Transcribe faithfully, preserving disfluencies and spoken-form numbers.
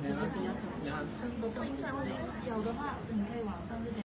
比较早。脚的话，你可以往上这边。